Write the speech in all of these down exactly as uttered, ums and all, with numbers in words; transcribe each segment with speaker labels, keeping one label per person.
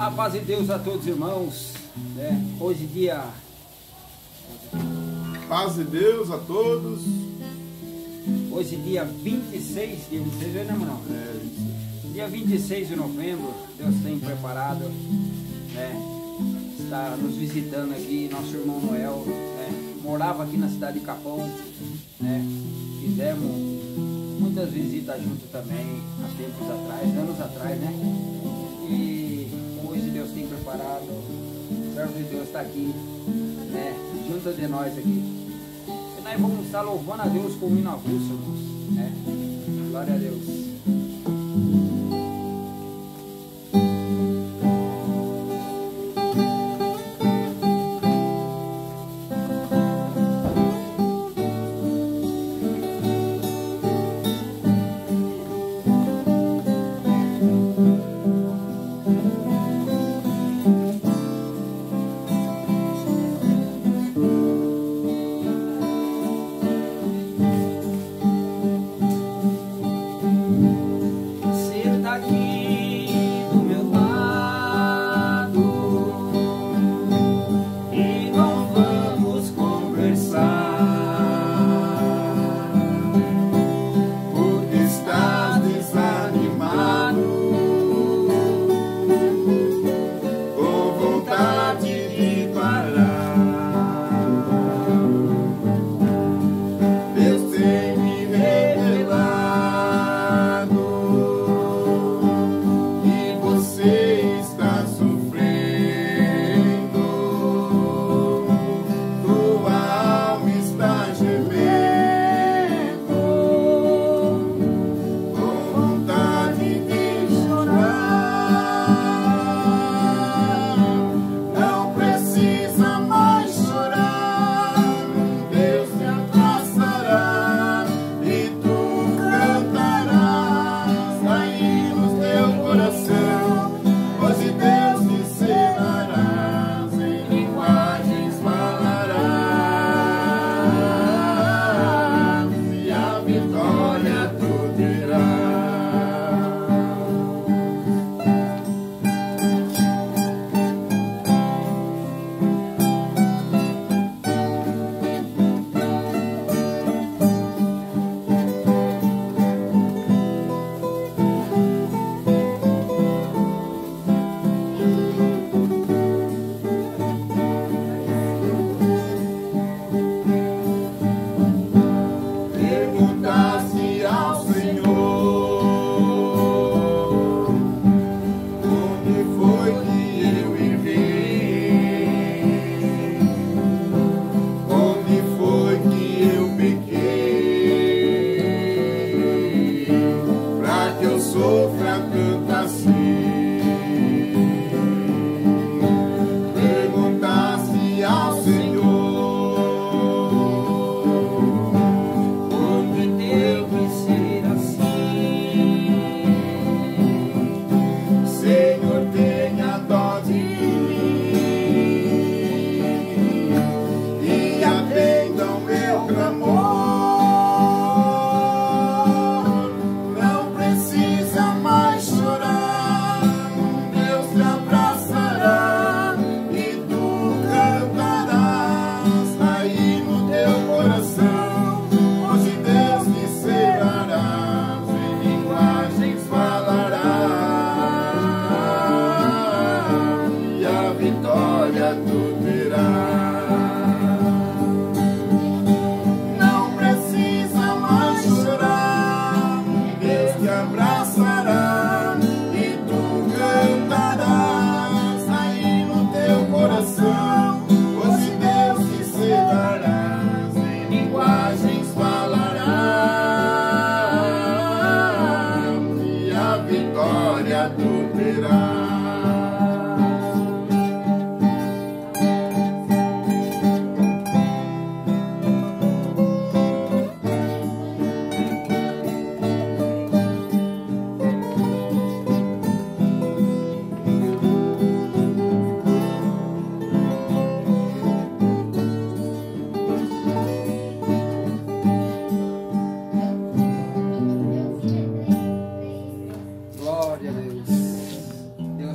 Speaker 1: A paz de Deus a todos, irmãos, né? Hoje dia...
Speaker 2: Paz de Deus a todos.
Speaker 1: Hoje dia vinte e seis, dia vinte e seis, né, não?
Speaker 2: É, isso.
Speaker 1: Dia vinte e seis de novembro, Deus tem preparado, né? Está nos visitando aqui, nosso irmão Noel, né? Morava aqui na cidade de Capão, né? Fizemos muitas visitas juntos também, há tempos atrás, anos atrás, né? E hoje Deus tem preparado, o servo de Deus está aqui, né? Junto de nós aqui. E nós vamos estar louvando a Deus com o hino avulso, irmãos, né? Glória a Deus.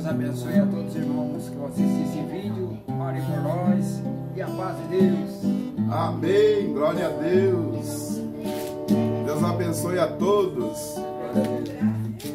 Speaker 1: Deus abençoe a todos os irmãos que vão assistir esse vídeo. Ore por nós e a paz de Deus.
Speaker 2: Amém. Glória a Deus. Deus abençoe a todos.
Speaker 1: Glória a Deus.